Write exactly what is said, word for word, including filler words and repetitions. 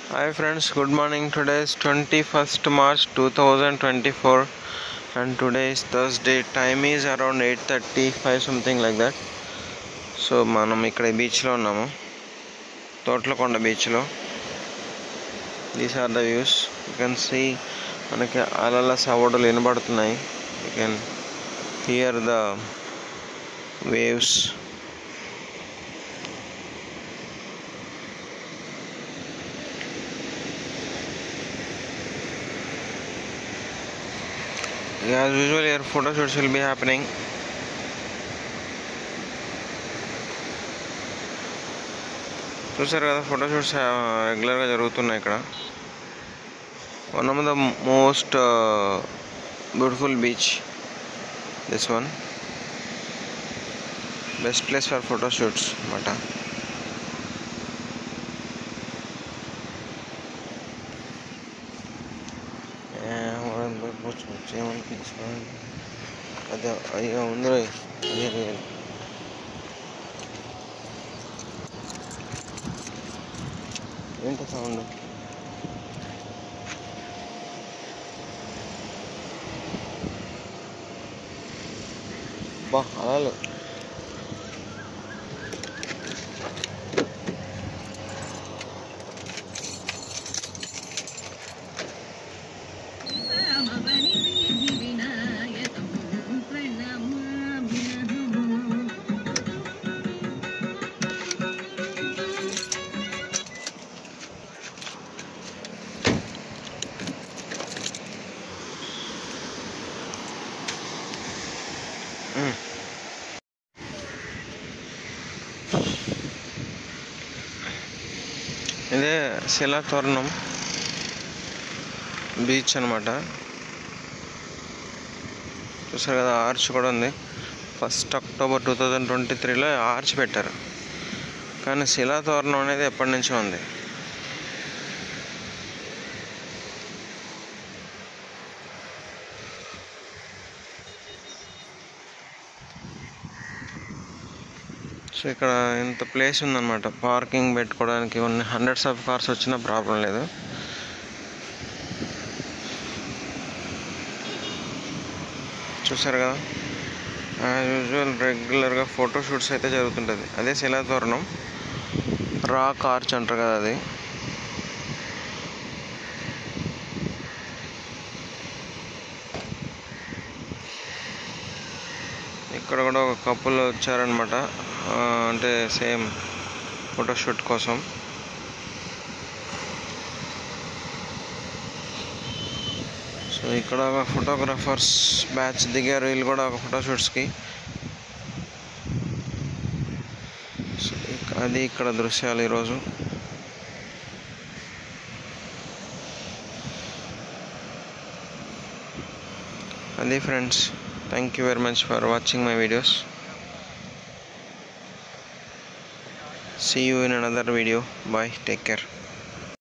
Hi friends, good morning. Today is twenty-first March two thousand twenty-four and today is Thursday. Time is around eight thirty-five, something like that. So మనం ఇక్కడ బీచ్లో ఉన్నాము, తోట్లకొండ బీచ్లో. These are the views. You can see మనకి అలల సవడులు వినబడుతున్నాయి. You can hear the waves. As usual, here photo shoots will be happening. చూసారు కదా, ఫోటో షూట్స్ రెగ్యులర్గా జరుగుతున్నాయి ఇక్కడ. One of the most beautiful beach, this one. Best place for photo shoots అన్నమాట. అదే అయ్యో ఉందిరో ఏంటి సౌండ్? బా అలా ఇదే శిలాతోరణం బీచ్ అనమాట. చూసారు కదా, ఆర్చ్ కూడా ఉంది. First October two thousand twenty త్రీలో ఆర్చ్ పెట్టారు, కానీ శిలాతోరణం అనేది ఎప్పటి నుంచో ఉంది. సో ఇక్కడ ఇంత ప్లేస్ ఉందన్నమాట పార్కింగ్ పెట్టుకోవడానికి. కొన్ని హండ్రెడ్స్ ఆఫ్ కార్స్ వచ్చినా ప్రాబ్లం లేదు. చూసారు కదా, యాజ్ యూజువల్ రెగ్యులర్గా ఫోటో షూట్స్ అయితే జరుగుతుంటుంది. అదే శిలాతోరణం, రాక్ ఆర్చ్ అంటారు కదా అది. ఇక్కడ కూడా ఒక కపుల్ వచ్చారనమాట, అంటే సేమ్ ఫోటోషూట్ కోసం. సో ఇక్కడ ఒక ఫోటోగ్రాఫర్స్ బ్యాచ్ దిగారు, వీళ్ళు కూడా ఒక ఫోటోషూట్స్కి. సో అది ఇక్కడ దృశ్యాలు ఈరోజు. అది friends, thank you very much for watching my videos. See you in another video. Bye. Take care.